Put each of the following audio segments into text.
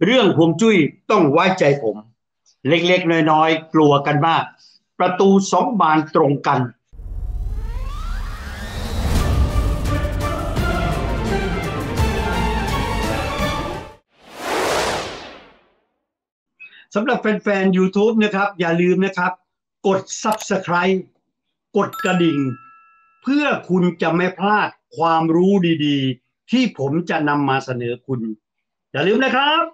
เรื่องฮวงจุ้ยต้องไว้ใจผมเล็กๆน้อยๆกลัวกันมากประตูสองบานตรงกันสำหรับแฟนๆ YouTube นะครับอย่าลืมนะครับกด Subscribe กดกระดิ่งเพื่อคุณจะไม่พลาดความรู้ดีๆที่ผมจะนำมาเสนอคุณอย่าลืมนะครับ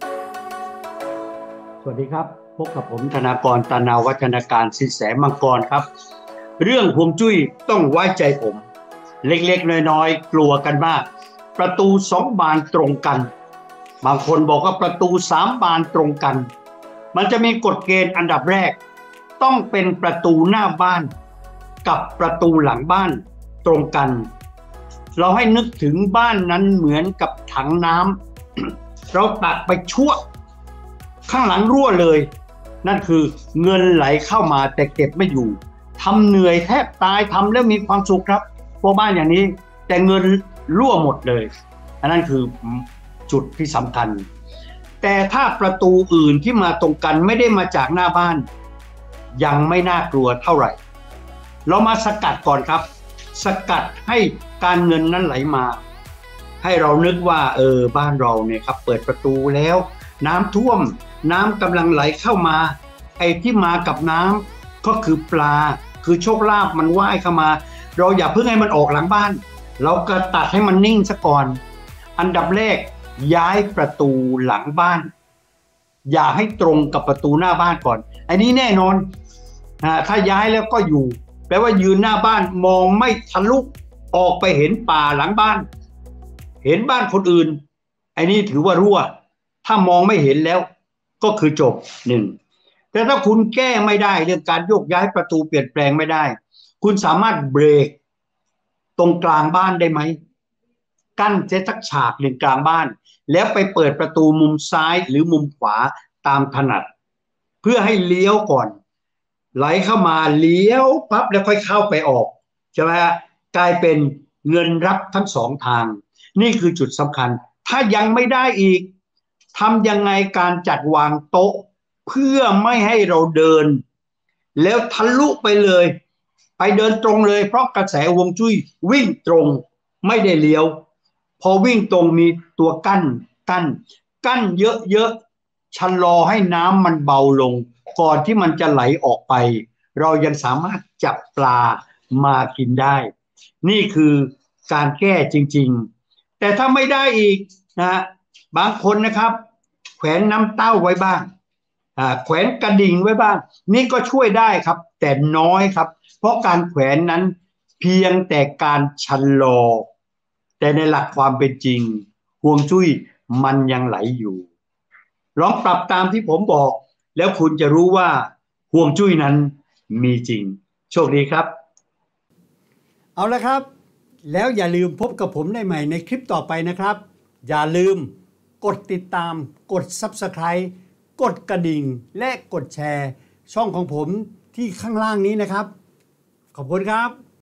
สวัสดีครับพบกับผมธนากร ตนาวัฒนาการสินแสมังกรครับเรื่องฮวงจุ้ยต้องไว้ใจผมเล็กๆน้อยๆกลัวกันมากประตูสองบานตรงกันบางคนบอกว่าประตูสามบานตรงกันมันจะมีกฎเกณฑ์อันดับแรกต้องเป็นประตูหน้าบ้านกับประตูหลังบ้านตรงกันเราให้นึกถึงบ้านนั้นเหมือนกับถังน้ำเราตัดไปชั่วข้างหลังรั่วเลยนั่นคือเงินไหลเข้ามาแต่เก็บไม่อยู่ทำเหนื่อยแทบตายทำแล้วมีความสุขครับพวกบ้านอย่างนี้แต่เงินรั่วหมดเลยอันนั้นคือจุดที่สำคัญแต่ถ้าประตูอื่นที่มาตรงกันไม่ได้มาจากหน้าบ้านยังไม่น่ากลัวเท่าไหร่เรามาสกัดก่อนครับสกัดให้การเงินนั้นไหลมาให้เรานึกว่าบ้านเราเนี่ยครับเปิดประตูแล้วน้ำท่วมน้ำกำลังไหลเข้ามาไอ้ที่มากับน้ำก็คือปลาคือโชคลาภมันว่ายเข้ามาเราอย่าเพิ่งให้มันออกหลังบ้านเราก็ตัดให้มันนิ่งซะก่อนอันดับแรกย้ายประตูหลังบ้านอย่าให้ตรงกับประตูหน้าบ้านก่อนอันนี้แน่นอนถ้าย้ายแล้วก็อยู่แปลว่ายืนหน้าบ้านมองไม่ทะลุออกไปเห็นป่าหลังบ้านเห็นบ้านคนอื่นไอ้นี่ถือว่ารั่วถ้ามองไม่เห็นแล้วก็คือจบหนึ่งแต่ถ้าคุณแก้ไม่ได้เรื่องการโยกย้ายประตูเปลี่ยนแปลงไม่ได้คุณสามารถเบรกตรงกลางบ้านได้ไหมกั้นเส้นสักฉากหนึ่งกลางบ้านแล้วไปเปิดประตูมุมซ้ายหรือมุมขวาตามถนัดเพื่อให้เลี้ยวก่อนไหลเข้ามาเลี้ยวปั๊บแล้วค่อยเข้าไปออกใช่ไหมกลายเป็นเงินรับทั้งสองทางนี่คือจุดสำคัญถ้ายังไม่ได้อีกทำยังไงการจัดวางโต๊ะเพื่อไม่ให้เราเดินแล้วทะลุไปเลยไปเดินตรงเลยเพราะกระแสฮวงจุ้ยวิ่งตรงไม่ได้เลี้ยวพอวิ่งตรงมีตัวกั้นเยอะๆชะลอให้น้ำมันเบาลงก่อนที่มันจะไหลออกไปเรายังสามารถจับปลามากินได้นี่คือการแก้จริงๆแต่ถ้าไม่ได้อีกนะบางคนนะครับแขวนน้ำเต้าไว้บ้างแขวนกระดิ่งไว้บ้างนี่ก็ช่วยได้ครับแต่น้อยครับเพราะการแขวนนั้นเพียงแต่การชะลอแต่ในหลักความเป็นจริงฮวงจุ้ยมันยังไหลอยู่ลองปรับตามที่ผมบอกแล้วคุณจะรู้ว่าฮวงจุ้ยนั้นมีจริงโชคดีครับเอาละครับแล้วอย่าลืมพบกับผมได้ใหม่ในคลิปต่อไปนะครับอย่าลืมกดติดตามกด Subscribe กดกระดิ่งและกดแชร์ช่องของผมที่ข้างล่างนี้นะครับขอบคุณครับ